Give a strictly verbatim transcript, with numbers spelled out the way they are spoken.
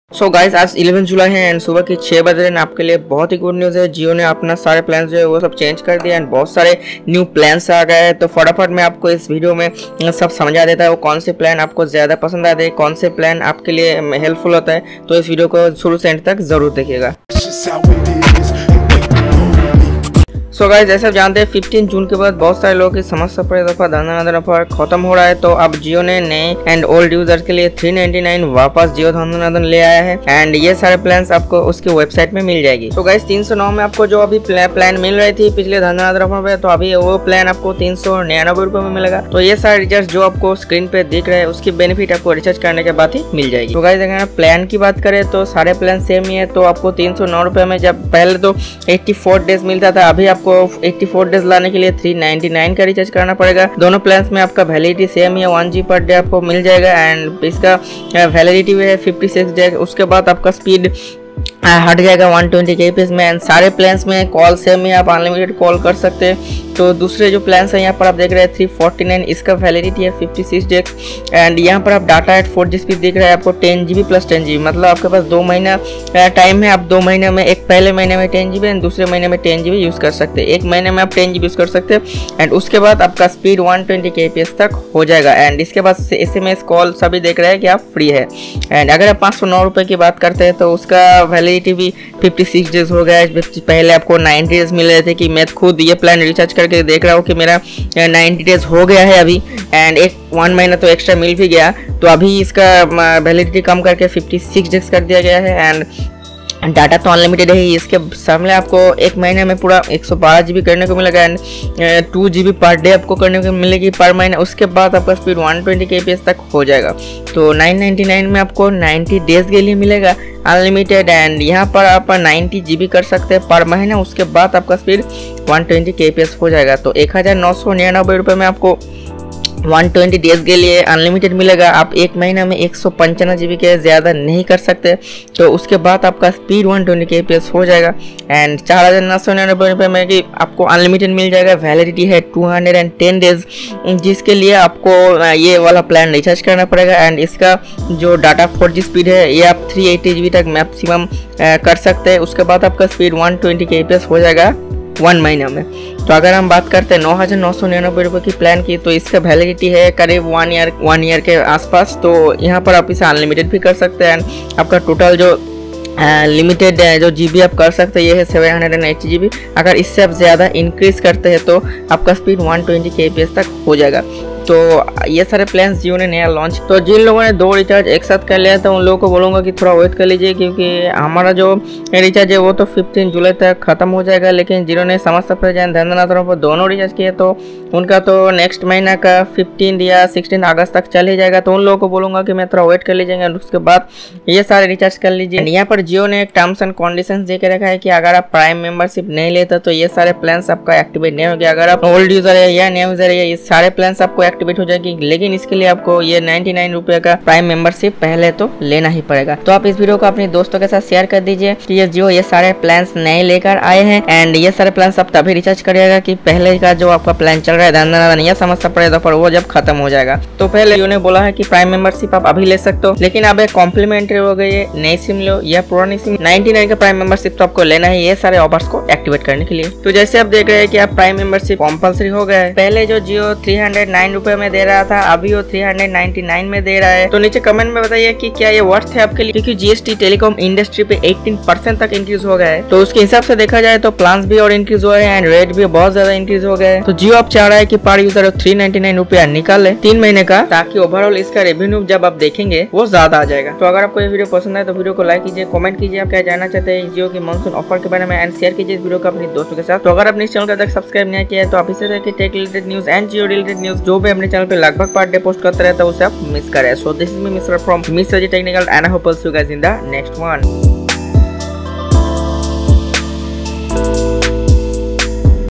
सो so guys आज ग्यारह जुलाई है एंड सुबह की छह बजे हैं। आपके लिए बहुत ही गुड न्यूज़ है। जियो ने अपना सारे प्लान जो है वो सब चेंज कर दिया एंड बहुत सारे न्यू प्लान्स आ गए हैं। तो फटाफट मैं आपको इस वीडियो में सब समझा देता है वो कौन से प्लान आपको ज़्यादा पसंद आते हैं, कौन से प्लान आपके लिए हेल्पफुल होता है। तो इस वीडियो को शुरू से एंड तक ज़रूर देखिएगा। सो गाइस जैसे आप जानते हैं पंद्रह जून के बाद बहुत सारे लोगों की समस्या पर दफा धन ऑफर खत्म हो रहा है। तो अब जियो ने नए एंड ओल्ड यूजर्स के लिए तीन सौ निन्यानवे वापस जियो धन ले आया है एंड ये सारे प्लान्स आपको उसकी वेबसाइट में मिल जाएगी। तो गाइस तीन सौ नौ में आपको जो अभी प्लान मिल रही थी पिछले धन ऑफर पे, तो अभी वो प्लान आपको तीन सौ निन्यानवे रुपए में मिलेगा। तो ये सारे रिचार्ज जो आपको स्क्रीन पे दिख रहे हैं उसकी बेनिफिट आपको रिचार्ज करने के बाद ही मिल जाएगी। तो गाइस अगर प्लान की बात करें तो सारे प्लान सेम ही है। तो आपको तीन सौ नौ रुपए में जब पहले तो चौरासी डेज मिलता था, अभी आपको चौरासी डेज लाने के लिए तीन सौ निन्यानवे का रिचार्ज करना पड़ेगा। दोनों प्लान्स में आपका वैलिडिटी सेम ही है, वन जी पर डे आपको मिल जाएगा एंड इसका वैलिडिटी भी है छप्पन डेज। उसके बाद आपका स्पीड हट जाएगा one twenty K P S में एंड सारे प्लान्स में कॉल सेम है, आप अनलिमिटेड कॉल कर सकते हैं। तो दूसरे जो प्लान्स हैं यहाँ पर आप देख रहे हैं तीन सौ उनचास, इसका वैलिडिटी है छप्पन डेज एंड यहाँ पर आप data at four G speed दिख रहा है आपको ten G B plus ten G B, मतलब आपके पास दो महीना टाइम है। आप दो महीने में एक पहले महीने में टेन जी बी एंड दूसरे महीने में टेन जी बी यूज़ कर सकते हैं। एक महीने में आप टेन जी बी यूज़ कर सकते हैं एंड उसके बाद आपका speed one twenty K P S तक हो जाएगा एंड इसके बाद एस एम एस कॉल सभी देख रहे हैं कि आप फ्री है। एंड अगर आप पाँच सौ नौ रुपये की बात करते हैं तो उसका वैलिडिटी भी छप्पन डेज हो गया है। पहले आपको नब्बे डेज मिल रहे थे कि मैं खुद ये प्लान रिचार्ज करके देख रहा हूँ कि मेरा नब्बे डेज हो गया है अभी एंड एक वन महीना तो एक्स्ट्रा मिल भी गया। तो अभी इसका वैलिडिटी कम करके छप्पन डेज कर दिया गया है एंड डाटा तो अनलिमिटेड है। इसके सामने आपको एक महीने में पूरा एक सौ बारह जी बी करने को मिलेगा and two G B per day आपको करने को मिलेगी पर महीने। उसके बाद आपका speed one twenty K P S तक हो जाएगा। तो नौ सौ निन्यानवे में आपको नब्बे डेज के लिए मिलेगा अनलिमिटेड एंड यहाँ पर आप नब्बे जी बी कर सकते हैं पर महीना। उसके बाद आपका speed one twenty K P S हो जाएगा। तो एक हज़ार नौ सौ निन्यानवे रुपये में आपको वन ट्वेंटी डेज के लिए अनलिमिटेड मिलेगा। आप एक महीना में एक सौ पंचानवे जी बी के ज़्यादा नहीं कर सकते। तो उसके बाद आपका speed one twenty K P S हो जाएगा एंड चार हज़ार नौ सौ निन्यानवे रुपये में कि आपको अनलिमिटेड मिल जाएगा। वैलिडिटी है टू हंड्रेड टेन डेज, जिसके लिए आपको ये वाला प्लान रिचार्ज करना पड़ेगा एंड इसका जो डाटा फोर जी स्पीड है ये आप थ्री एटी जी बी तक मैक्सिमम कर सकते हैं। उसके बाद आपका speed one twenty K P S हो जाएगा वन महीना में। तो अगर हम बात करते हैं नौ हज़ार नौ सौ निन्यानवे रुपये की प्लान की, तो इसका वैलिडिटी है करीब वन ईयर वन ईयर के आसपास। तो यहाँ पर आप इसे अनलिमिटेड भी कर सकते हैं एंड आपका टोटल जो लिमिटेड uh, जो जीबी आप कर सकते हैं ये है seven hundred eighty G B. अगर इससे आप ज़्यादा इंक्रीज करते हैं तो आपका speed one twenty K P S तक हो जाएगा। तो ये सारे प्लान्स जियो ने नया लॉन्च। तो जिन लोगों ने दो रिचार्ज एक साथ कर लिया था उन लोगों को बोलूँगा कि थोड़ा वेट कर लीजिए, क्योंकि हमारा जो रिचार्ज है वो तो पंद्रह जुलाई तक खत्म हो जाएगा। लेकिन जिन्होंने समस्या पर जान धननाथ पर दोनों रिचार्ज किए तो उनका तो नेक्स्ट महीना का फिफ्टीन या सिक्सटीन अगस्त तक चल ही जाएगा। तो उन लोगों को बोलूँगा कि मैं थोड़ा वेट कर लीजिएगा और उसके बाद ये सारे रिचार्ज कर लीजिए। यहाँ पर जियो ने एक टर्म्स एंड कंडीशंस दे के रखा है कि अगर आप प्राइम मेंबरशिप नहीं लेते तो ये सारे प्लान्स आपका एक्टिवेट नहीं होंगे। अगर आप ओल्ड यूजर है या न्यू यूजर है ये सारे प्लान्स आपको एक्टिवेट हो जाएगी, लेकिन इसके लिए आपको ये नाइन्टी नाइन रुपए का प्राइम मेंबरशिप पहले तो लेना ही पड़ेगा। तो आप इस वीडियो को अपने दोस्तों के साथ शेयर कर दीजिए कि ये जियो ये सारे प्लान्स नए लेकर आए हैं एंड ये सारे प्लान्स आप तभी रिचार्ज करिएगा कि पहले का जो आपका प्लान चल रहा है धन या समस्या पड़ेगा पर वो जब खत्म हो जाएगा। तो पहले जियो ने बोला है कि प्राइम मेंबरशिप आप अभी ले सकते हो, लेकिन अब एक कॉम्प्लीमेंट्री हो गई है, नई सिम लो या पुरानी सिम, नाइन्टी नाइन का प्राइम मेंबरशिप तो आपको लेना है ये सारे ऑफर्स को एक्टिवेट करने के लिए। तो जैसे आप देख रहे हैं कि आप प्राइम मेंबरशिप कंपल्सरी हो गया है। पहले जो जियो थ्री हंड्रेड नाइन रुपए में दे रहा था अभी वो थ्री हंड्रेड नाइन्टी नाइन में दे रहा है। तो नीचे कमेंट में बताइए कि क्या ये वर्थ है आपके लिए, क्योंकि जीएसटी टेलीकॉम इंडस्ट्री पे अठारह परसेंट तक इंक्रीज हो गया है। तो उसके हिसाब से देखा जाए तो प्लान्स भी और इंक्रीज हुए हैं एंड रेट भी बहुत ज्यादा इंक्रीज हो गया है। तो जियो अब चाह रहा है कि पर यूजर थ्री नाइन्टी नाइन रुपया निकाले तीन महीने का, ताकि ओवरऑल इसका रेवेन्यू जब आप देखेंगे वो ज्यादा आ जाएगा। तो अगर आपको ये वीडियो पसंद आए तो वीडियो को लाइक कीजिए, कमेंट कीजिए आप क्या जानना चाहते हैं जियो की मानसून ऑफर के बारे में एंड शेयर कीजिए इस वीडियो को अपने दोस्तों के साथ। तो अगर आपने इस चैनल को तक सब्सक्राइब नहीं किया है तो आप इसे देखिए tech related news and Jio related news जो भी अपने चैनल पे लगभग पर डे पोस्ट करते रहता है उसे आप मिस करें। So this is me, Mister from Mister J Technical, and I hope I'll see you guys in the next one.